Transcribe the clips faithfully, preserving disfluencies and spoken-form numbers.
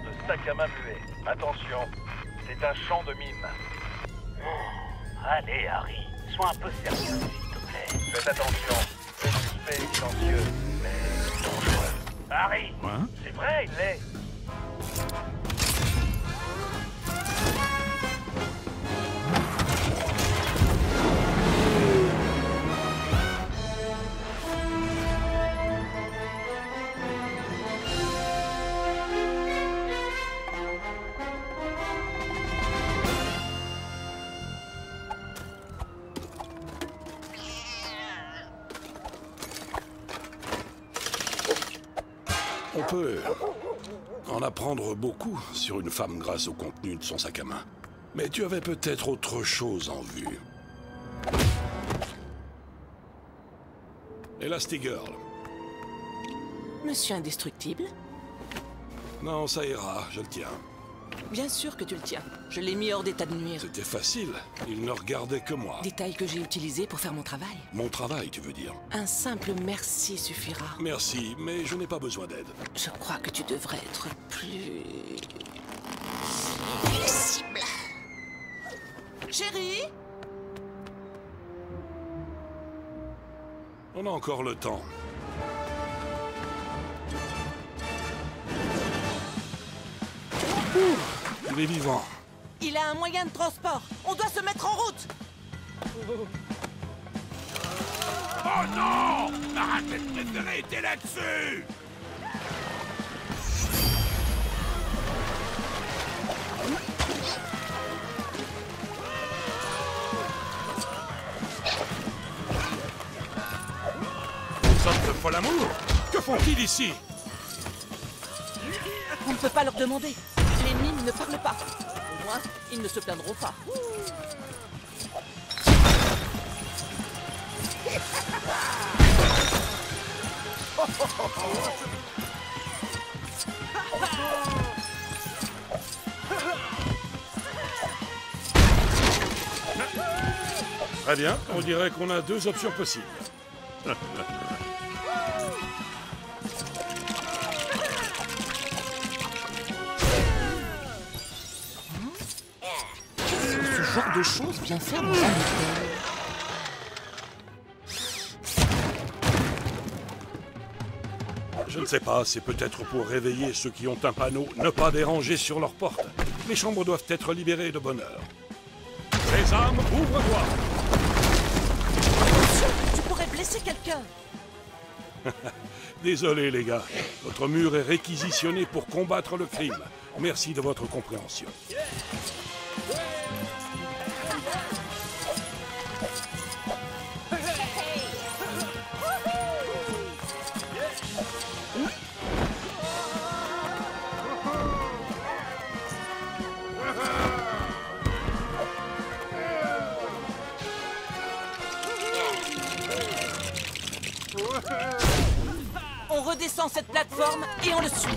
de sac à main muet. Attention, c'est un champ de mine. Oh, allez, Harry, sois un peu sérieux, s'il te plaît. Faites attention, c'est suspect et silencieux, mais dangereux. Harry, Hein? c'est vrai, il l'est. On peut en apprendre beaucoup sur une femme grâce au contenu de son sac à main. Mais tu avais peut-être autre chose en vue. Elastigirl. Monsieur Indestructible? Non, ça ira, je le tiens. Bien sûr que tu le tiens. Je l'ai mis hors d'état de nuire. C'était facile, il ne regardait que moi. Détail que j'ai utilisé pour faire mon travail. Mon travail, tu veux dire? Un simple merci suffira. Merci, mais je n'ai pas besoin d'aide. Je crois que tu devrais être plus... flexible. Chérie? On a encore le temps. Ouh, il est vivant. Il a un moyen de transport. On doit se mettre en route. Oh non! Ma raquette préférée était là-dessus! Sorte de fol amour! Que font-ils ici? On ne peut pas leur demander. Les mimes ne parlent pas. Au moins, ils ne se plaindront pas. Très bien, on dirait qu'on a deux options possibles. Ce genre de choses bien faire dans un hôtel. Je ne sais pas, c'est peut-être pour réveiller ceux qui ont un panneau « Ne pas déranger » sur leur porte. Les chambres doivent être libérées de bonne heure. Sésame, ouvre-toi! Tu pourrais blesser quelqu'un. Désolé les gars, votre mur est réquisitionné pour combattre le crime. Merci de votre compréhension. On redescend cette plateforme et on le suit.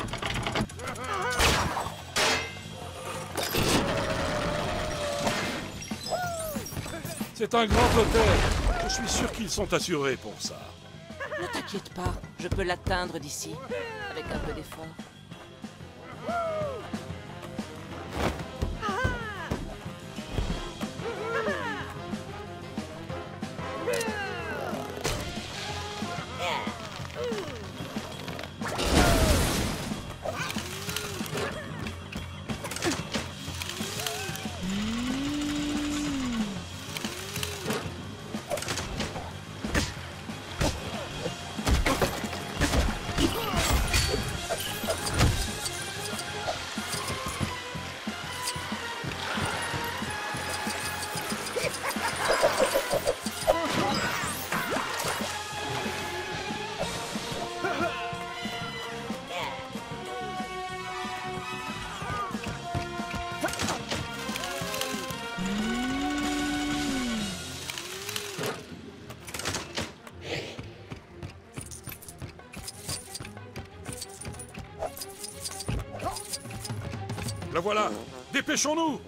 C'est un grand hôtel. Je suis sûr qu'ils sont assurés pour ça. Ne t'inquiète pas, je peux l'atteindre d'ici, avec un peu d'effort. Le voilà! Dépêchons-nous!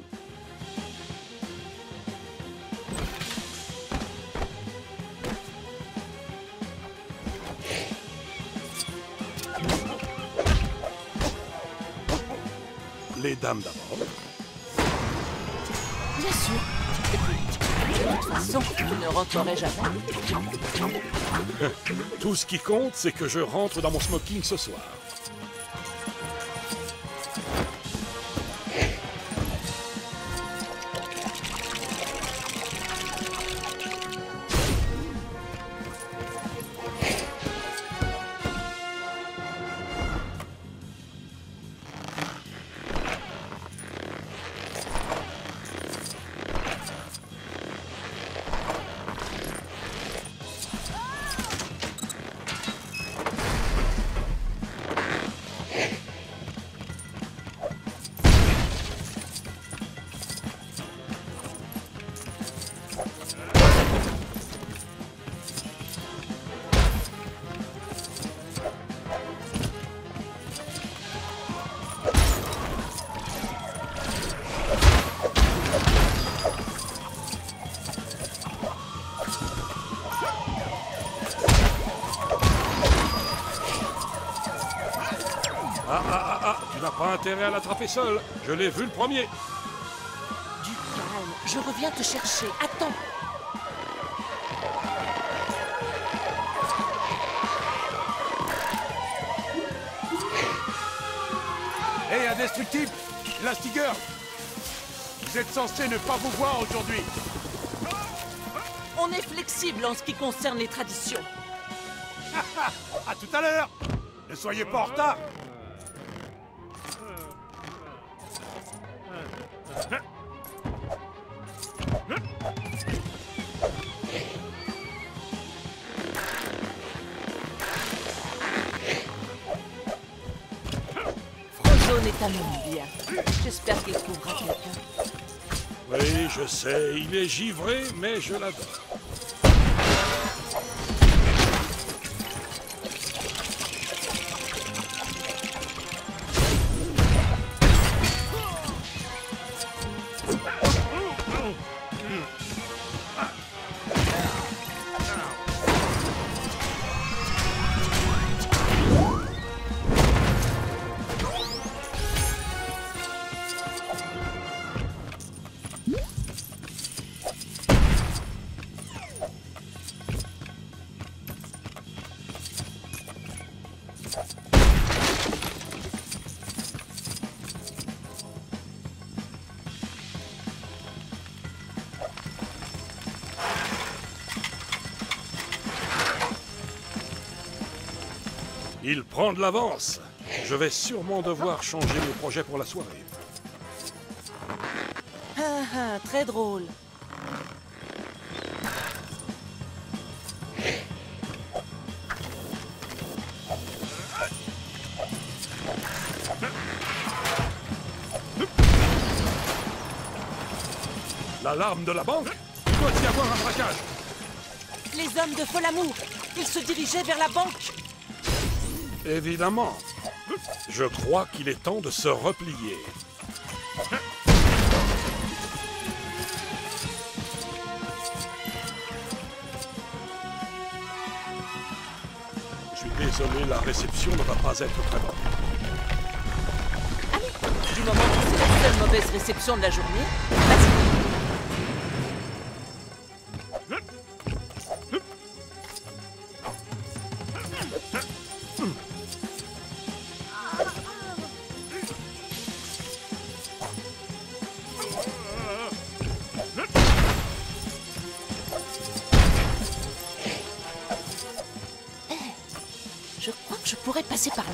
Les dames d'abord. Bien sûr. Et puis, de toute façon, tu ne rentrerai jamais. Tout ce qui compte, c'est que je rentre dans mon smoking ce soir. Ah, ah, ah, ah, tu n'as pas intérêt à l'attraper seul. Je l'ai vu le premier. Du calme, je reviens te chercher. Attends. Hé, hey, indestructible! Elastigirl! Vous êtes censé ne pas vous voir aujourd'hui! On est flexible en ce qui concerne les traditions. À tout à l'heure! Ne soyez pas en retard! Frozone est un homme bien. J'espère qu'il trouvera quelqu'un. Oui, je sais, il est givré, mais je l'adore. Il prend de l'avance. Je vais sûrement devoir changer mes projets pour la soirée. Ah ah, très drôle. L'alarme de la banque? Il doit y avoir un braquage. Les hommes de Folamour, ils se dirigeaient vers la banque. Évidemment. Je crois qu'il est temps de se replier. Je suis désolé, la réception ne va pas être très bonne. Allez, du moment que c'est la seule mauvaise réception de la journée, vas-y. Je crois que je pourrais passer par là.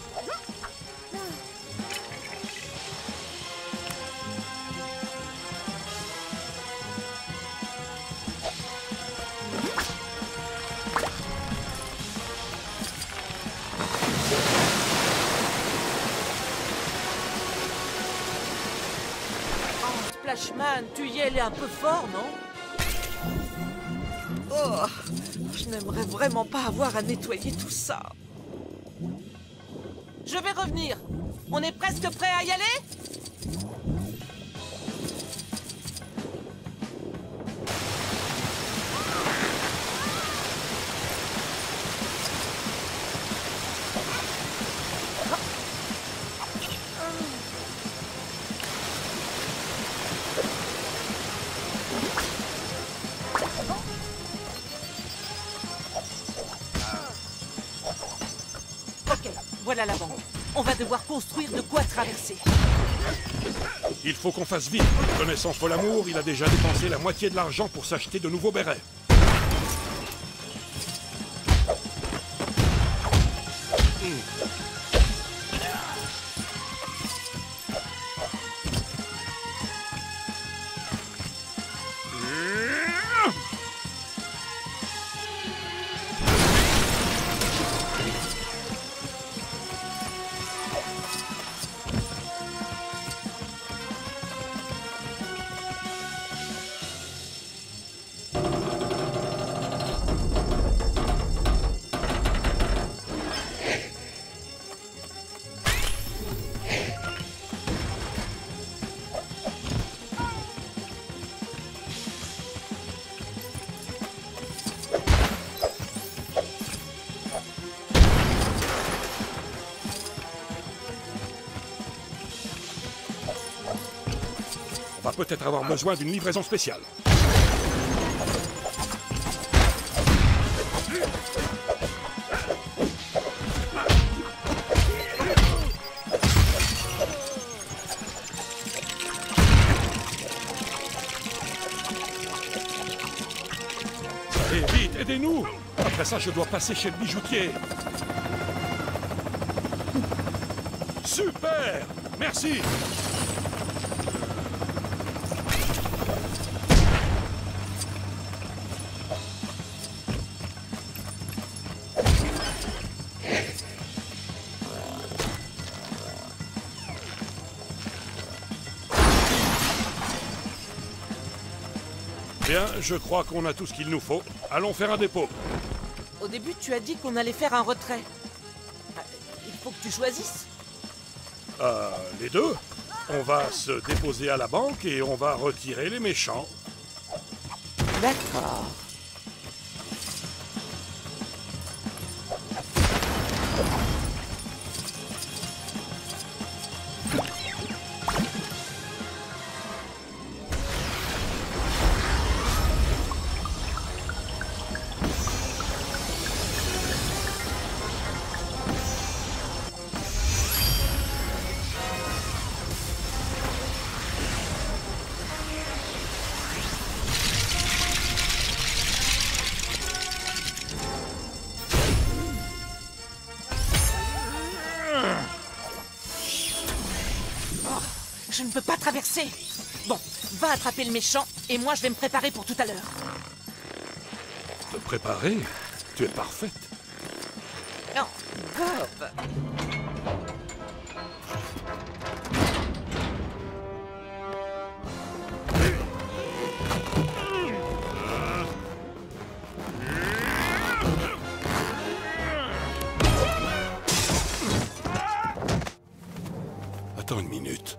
Oh, Splashman, tu y es allé un peu fort, non? Oh, je n'aimerais vraiment pas avoir à nettoyer tout ça. Je vais revenir. On est presque prêt à y aller? voilà la banque. On va devoir construire de quoi traverser. Il faut qu'on fasse vite. Connaissant Folamour, il a déjà dépensé la moitié de l'argent pour s'acheter de nouveaux bérets. On va peut-être avoir besoin d'une livraison spéciale. Allez, vite, aidez-nous! Après ça, je dois passer chez le bijoutier. Super! Merci! Bien, je crois qu'on a tout ce qu'il nous faut. Allons faire un dépôt. Au début, tu as dit qu'on allait faire un retrait. Ah, il faut que tu choisisses. Euh, les deux. On va se déposer à la banque et on va retirer les méchants. D'accord. Je ne peux pas traverser. Bon, va attraper le méchant et moi je vais me préparer pour tout à l'heure. Te préparer? Tu es parfaite. Non, Bob. Attends une minute.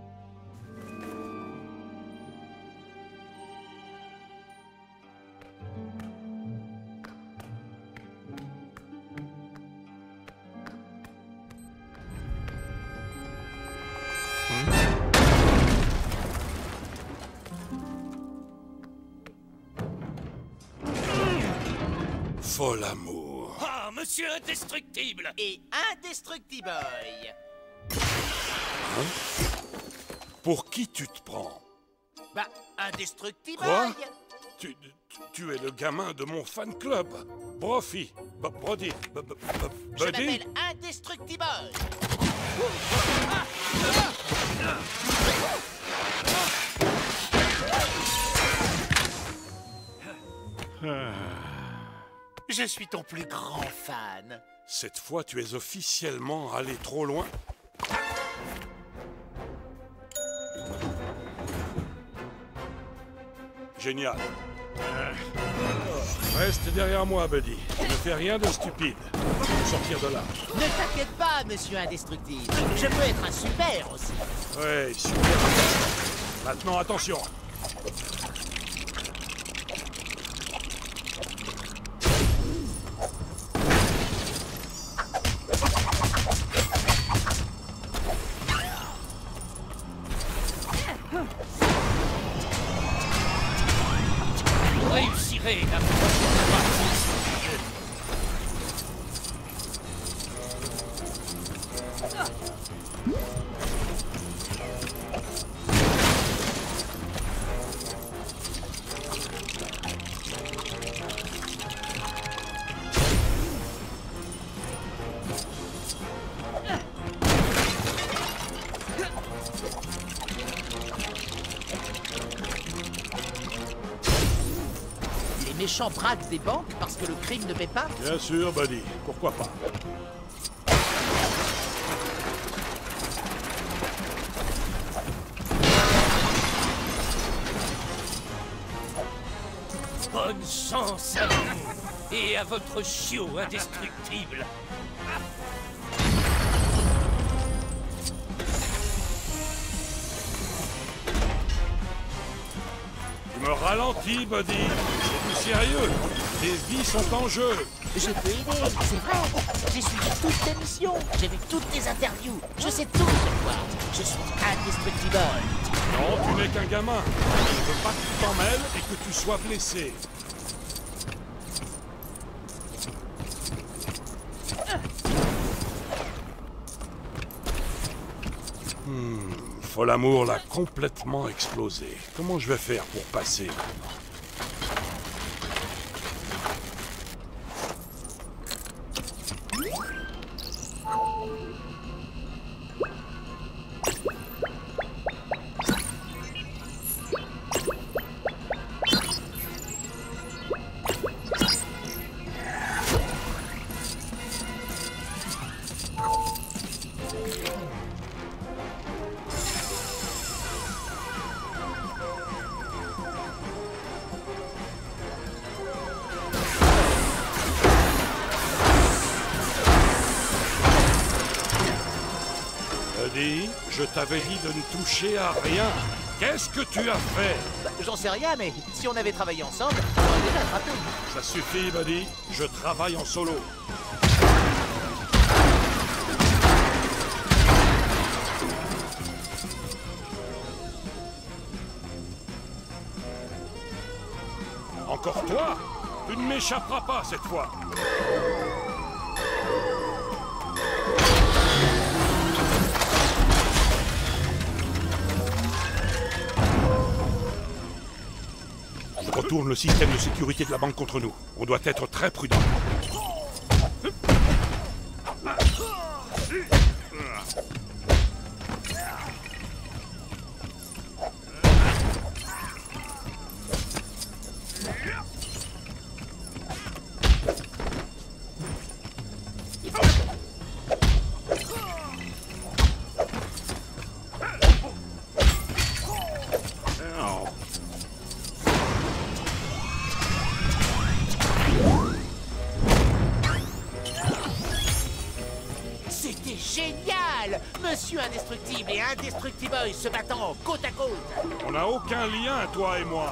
Folamour. Ah, monsieur indestructible! Et Indestructible. Pour qui tu te prends? Bah, Indestructible. Quoi? Tu, tu, tu es le gamin de mon fan club. Brophy. B- Brody. B- b- b- Je Buddy. m'appelle Indestructible. Je suis ton plus grand fan. Cette fois, tu es officiellement allé trop loin. Génial. Reste derrière moi, Buddy. Ne fais rien de stupide. Faut sortir de là. Ne t'inquiète pas, monsieur Indestructible. Je peux être un super aussi. Ouais, super. Maintenant, attention. Vous réussirez la prochaine fois. méchants braquent des banques parce que le crime ne paie pas? Bien sûr, Buddy. Pourquoi pas? Bonne chance à vous et à votre chiot indestructible. Tu me ralentis, Buddy. C'est du sérieux. Tes vies sont en jeu. Je peux aider, c'est vrai. J'ai suivi toutes tes missions, j'ai vu toutes tes interviews. Je sais tout sur toi. Je suis indestructible. Non, tu n'es qu'un gamin. Je ne veux pas que tu t'en mêles et que tu sois blessé. Hmm, Folamour l'a complètement explosé. Comment je vais faire pour passer maintenant? Buddy, je t'avais dit de ne toucher à rien. Qu'est-ce que tu as fait? Bah, j'en sais rien, mais si on avait travaillé ensemble, on aurait déjà attrapé. Ça suffit, Buddy. Je travaille en solo. Encore toi? Tu ne m'échapperas pas cette fois. Je retourne le système de sécurité de la banque contre nous. On doit être très prudent. C'était génial! Monsieur Indestructible et Indestructible se battant côte à côte! On n'a aucun lien, toi et moi.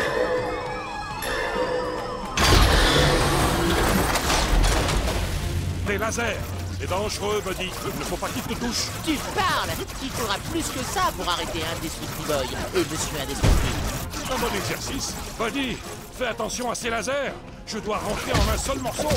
Des lasers. C'est dangereux, Buddy. Il ne faut pas qu'il te touche. Tu parles! Il faudra plus que ça pour arrêter Indestructible et Monsieur Indestructible. Un bon exercice. Buddy, fais attention à ces lasers. Je dois rentrer en un seul morceau.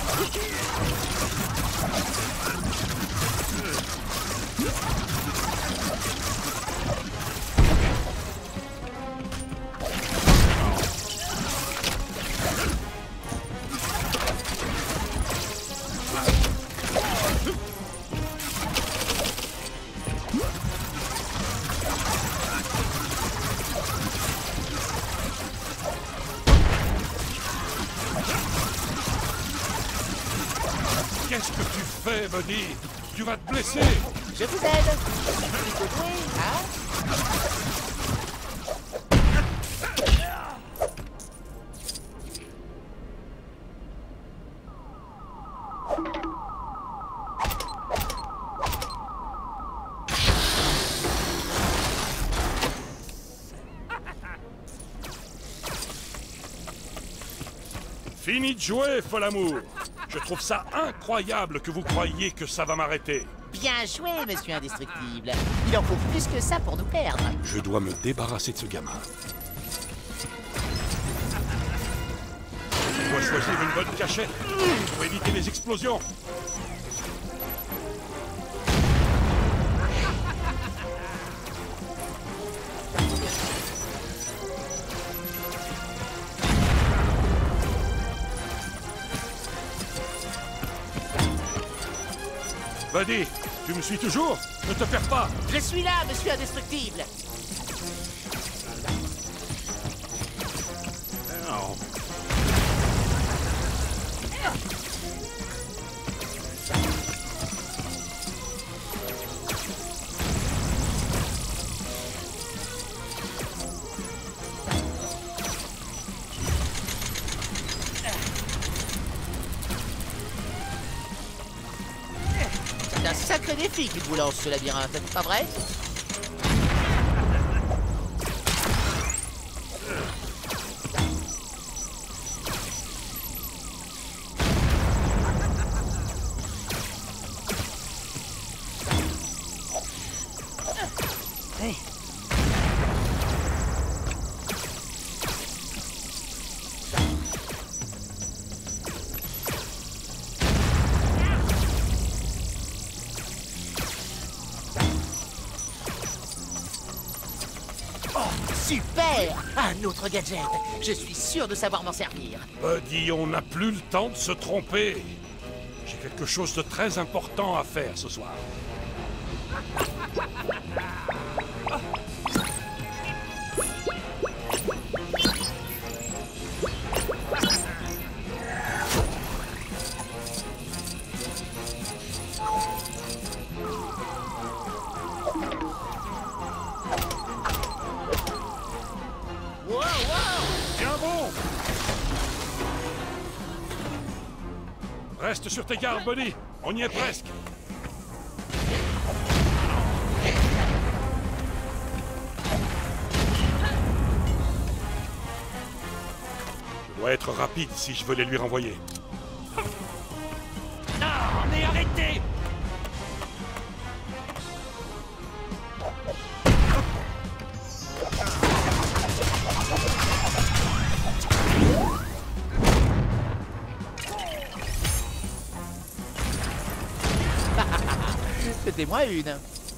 Qu'est-ce que tu fais, Buddy? Tu vas te blesser. Je vous aide! Plutôt doué, hein? Fini de jouer, Folamour. Je trouve ça incroyable que vous croyiez que ça va m'arrêter. Bien joué, Monsieur Indestructible. Il en faut plus que ça pour nous perdre. Je dois me débarrasser de ce gamin. Je dois choisir une bonne cachette pour éviter les explosions. Buddy, tu me suis toujours? Ne te perds pas! Je suis là, Monsieur Indestructible. Non. C'est un sacré défi qui vous lance ce labyrinthe, c'est pas vrai? Hey. Oh, super! Un autre gadget! Je suis sûr de savoir m'en servir. Buddy, on n'a plus le temps de se tromper. J'ai quelque chose de très important à faire ce soir. Tiens bon! Reste sur tes gardes, Buddy. On y est presque. Je dois être rapide si je veux les lui renvoyer. Non, mais arrêtez! C'était moi une.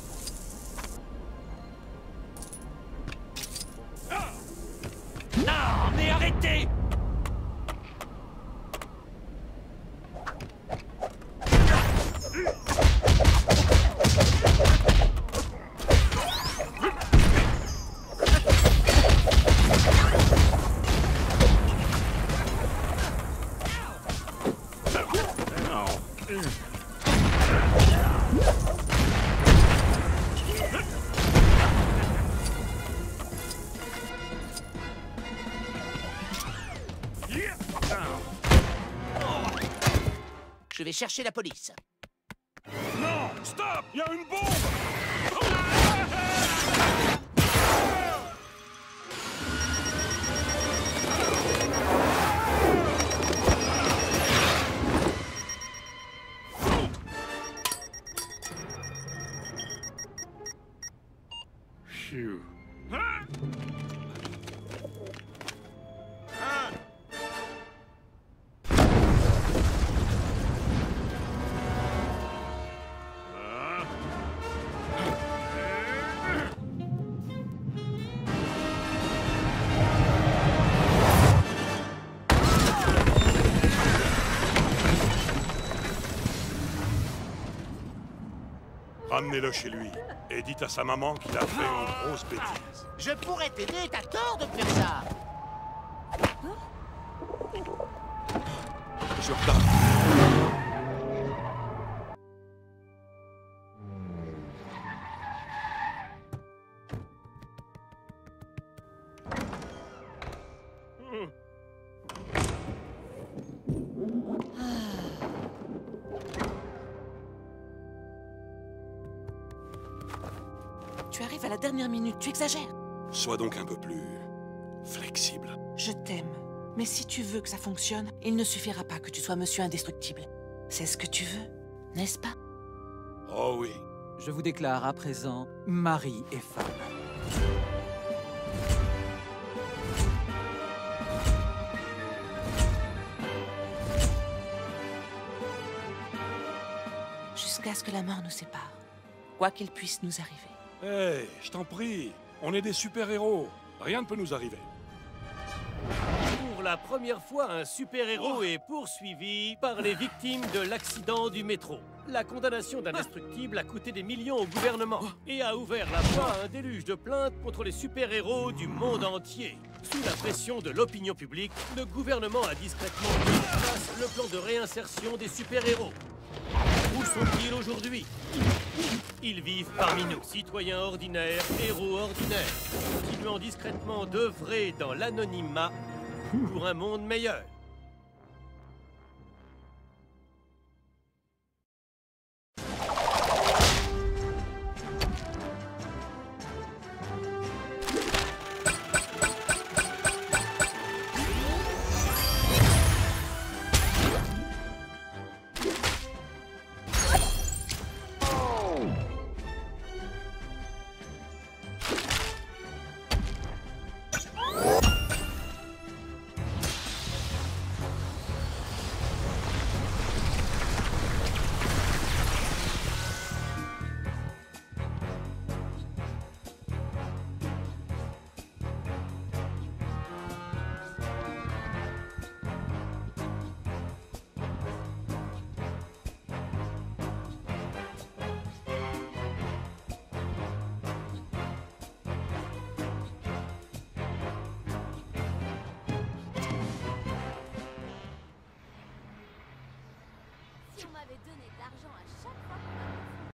Non, mais arrêtez! Je vais chercher la police. Non! Stop! Il y a une bombe! Phew. Ramenez-le chez lui et dites à sa maman qu'il a fait une grosse bêtise. Je pourrais t'aider, t'as tort de faire ça. Jordan. Tu arrives à la dernière minute, tu exagères. Sois donc un peu plus flexible. Je t'aime. Mais si tu veux que ça fonctionne, il ne suffira pas que tu sois monsieur indestructible. C'est ce que tu veux, n'est-ce pas? Oh oui. Je vous déclare à présent mari et femme. Jusqu'à ce que la mort nous sépare. Quoi qu'il puisse nous arriver. Hé, hey, je t'en prie. On est des super-héros. Rien ne peut nous arriver. Pour la première fois, un super-héros est poursuivi par les victimes de l'accident du métro. La condamnation d'indestructible a coûté des millions au gouvernement et a ouvert la voie à un déluge de plaintes contre les super-héros du monde entier. Sous la pression de l'opinion publique, le gouvernement a discrètement mis en place le plan de réinsertion des super-héros. Où sont-ils aujourd'hui? Ils vivent parmi nous, citoyens ordinaires, héros ordinaires, continuant discrètement d'œuvrer dans l'anonymat pour un monde meilleur.